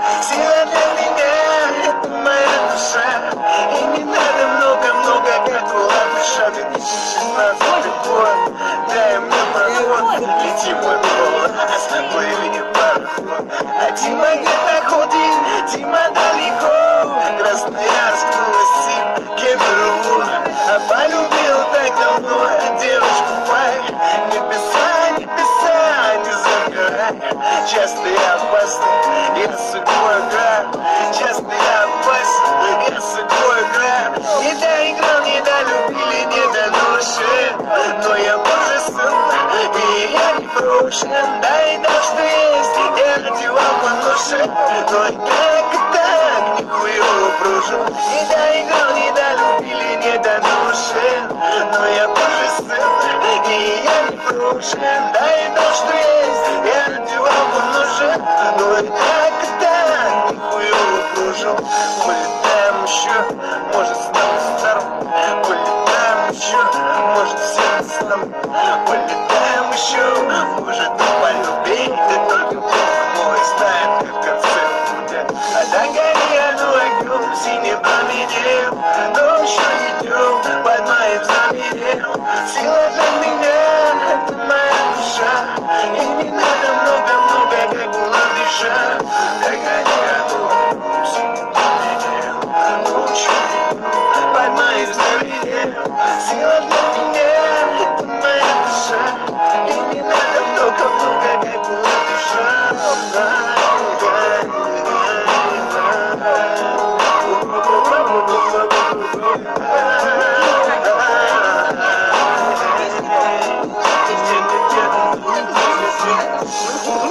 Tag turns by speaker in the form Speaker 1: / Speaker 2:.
Speaker 1: Сила для меня, это моя душа. И не надо много-много, как была душа. 2016 год, дай мне проход. Лети мой голос, плыви пароход. А Дима где-то ходит, Дима далеко. Красноярск, Новосиб, Кемерово. А полюбил так давно девушку пай. Небеса, небеса, не загорай. Часто я опасный, я сухой граб. Часто я опасен, я сухой граб. Не доиграл, не долюбили, не доношен. Но я Божий сын, и я не брошен. Дай то, что есть, я одевал по ноше. Но так, нихуево прожил. Не доиграл, не долюбили, не доношен. Но я Божий сын, и я не брошен. Дай то, что есть, я одевал по ноше. Но так, нихуево прожил. Улетаем еще, может стану старым. Улетаем еще, может всем стану. Улетаем еще, может полюбить. Да только Бог мой знает, как концерт будет. А до гори оно огнем, синим пламенем. Но еще идем под моим знаменем. Сила для меня, это моя душа. И не надо много-много, как была душа. До гори оно, синим пламенем. Но еще идем под моим знаменем. Сила для меня, это моя душа. И не надо много-много, как была душа.
Speaker 2: Thank you.